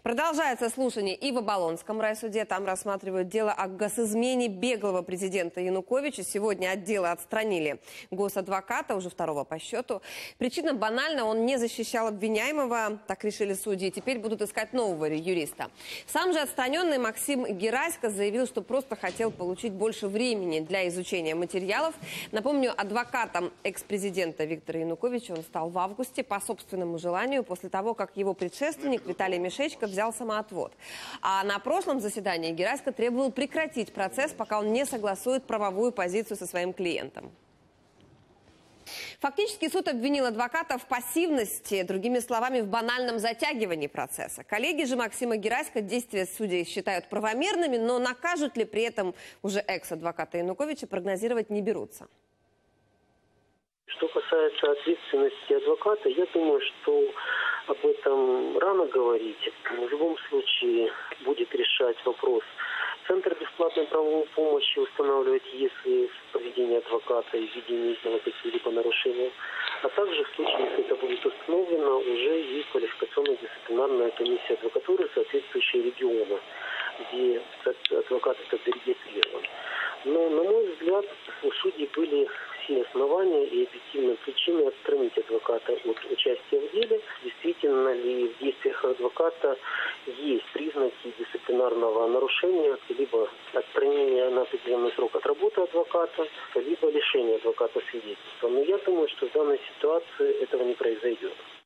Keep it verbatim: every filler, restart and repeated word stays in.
Продолжается слушание и в Оболонском райсуде. Там рассматривают дело о госизмене беглого президента Януковича. Сегодня от дела отстранили госадвоката, уже второго по счету. Причина банальна, он не защищал обвиняемого, так решили судьи. Теперь будут искать нового юриста. Сам же отстраненный Максим Герасько заявил, что просто хотел получить больше времени для изучения материалов. Напомню, адвокатом экс-президента Виктора Януковича он стал в августе по собственному желанию, после того, как его предшественник Виталий Мишечко взял самоотвод. А на прошлом заседании Герасько требовал прекратить процесс, пока он не согласует правовую позицию со своим клиентом. Фактически суд обвинил адвоката в пассивности, другими словами, в банальном затягивании процесса. Коллеги же Максима Герасько действия судей считают правомерными, но накажут ли при этом уже экс-адвоката Януковича, прогнозировать не берутся. Что касается ответственности адвоката, я думаю, что об этом рано говорить. В любом случае будет решать вопрос Центр бесплатной правовой помощи, устанавливать, если в поведении адвоката и введении дела какие-либо нарушения. А также в случае, если это будет установлено, уже и квалификационная дисциплинарная комиссия адвокатуры, соответствующая региона, где адвокат этот зарегистрирован. Но, на мой взгляд, у судей были все основания и объективные причины отстранить адвоката от участия в деле. Действительно ли в действиях адвоката есть признаки дисциплинарного нарушения, либо отстранения на определенный срок от работы адвоката, либо лишения адвоката свидетельства. Но я думаю, что в данной ситуации этого не произойдет.